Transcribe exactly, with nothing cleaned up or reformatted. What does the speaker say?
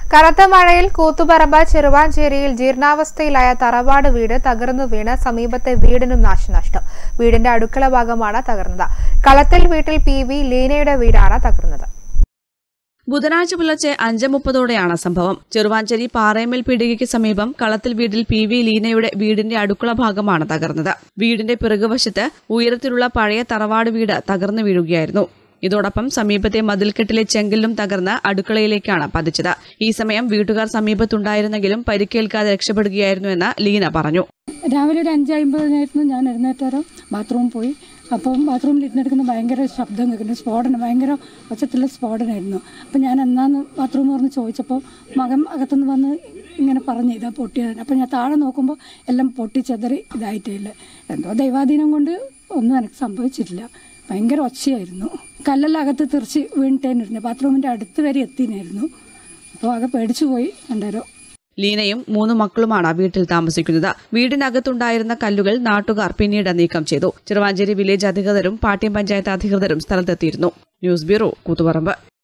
കനത്ത മഴയിൽ കൂത്തുപറമ്പ് ചെറുവാഞ്ചേരിയിൽ ജീർണാവസ്ഥയിലായ തറവാട് വീട് തകർന്നു വീണ് സമീപത്തെ വീടിനും നാശനഷ്ടം. വീടിന്റെ അടുക്കള ഭാഗമാണ് തകർന്നത്. കളത്തിൽ വീട്ടിൽ പി വി ലീനയുടെ വീടാണ് തകർന്നത്. ബുധനാഴ്ച പുലർച്ചെ അഞ്ച് മുപ്പതോടെയാണ് സംഭവം. ചെറുവാഞ്ചേരി പാറേമ്മൽ പീടികയ്ക്ക് സമീപം കളത്തിൽ വീട്ടിൽ പി വി ലീനയുടെ വീടിന്റെ അടുക്കള ഭാഗമാണ് തകർന്നത്. വീടിന്റെ പിറകുവശത്ത് ഉയരത്തിലുള്ള പഴയ തറവാട് വീട് തകർന്നു വീഴുകയായിരുന്നു. ഇതോടൊപ്പം സമീപത്തെ മതിൽക്കെട്ടിലെ ചെങ്കല്ലും തകർന്ന് അടുക്കളയിലേക്കാണ് പതിച്ചത്. ഈ സമയം വീട്ടുകാർ സമീപത്തുണ്ടായിരുന്നെങ്കിലും പരിക്കേൽക്കാതെ രക്ഷപ്പെടുകയായിരുന്നുവെന്ന് ലീന പറഞ്ഞു. രാവിലെ ഒരു അഞ്ച് അമ്പതിനായിരുന്നു ഞാൻ എഴുന്നേറ്റാരം ബാത്റൂമിൽ പോയി. അപ്പം ബാത്റൂമിൽ ഇരുന്നെടുക്കുന്ന ഭയങ്കര ശബ്ദം കേൾക്കുന്നു, സ്ഫോടനം, ഭയങ്കര ഒച്ചത്തിലുള്ള സ്ഫോടനമായിരുന്നു. അപ്പം ഞാൻ എന്നാന്ന് ബാത്റൂം പറഞ്ഞ് ചോദിച്ചപ്പോൾ മകൻ അകത്തുനിന്ന് വന്ന് ഇങ്ങനെ പറഞ്ഞ് ഇതാ പൊട്ടിയത്. അപ്പം ഞാൻ താഴെ നോക്കുമ്പോൾ എല്ലാം പൊട്ടിച്ചെതറി ഇതായിട്ടില്ല. എന്തോ ദൈവാധീനം കൊണ്ട് ഒന്നും എനിക്ക് സംഭവിച്ചിട്ടില്ല. ഭയങ്കര ഒച്ചയായിരുന്നു. കല്ലെല്ലാം അകത്ത് തെറിച്ച് വീണിട്ടേനിരുന്നു. ബാത്റൂമിൻ്റെ അടുത്ത് വരെ എത്തിനായിരുന്നു. അപ്പോൾ ആകെ പേടിച്ചു പോയി കണ്ടേരോ. ലീനയും മൂന്ന് മക്കളുമാണ് വീട്ടിൽ താമസിക്കുന്നത്. വീടിനകത്തുണ്ടായിരുന്ന കല്ലുകൾ നാട്ടുകാർ പിന്നീട് നീക്കം ചെയ്തു. ചെറുവാഞ്ചേരി വില്ലേജ് അധികൃതരും പാട്യം പഞ്ചായത്ത് അധികൃതരും സ്ഥലത്തെത്തിയിരുന്നു. News bureau, Koothuparamba.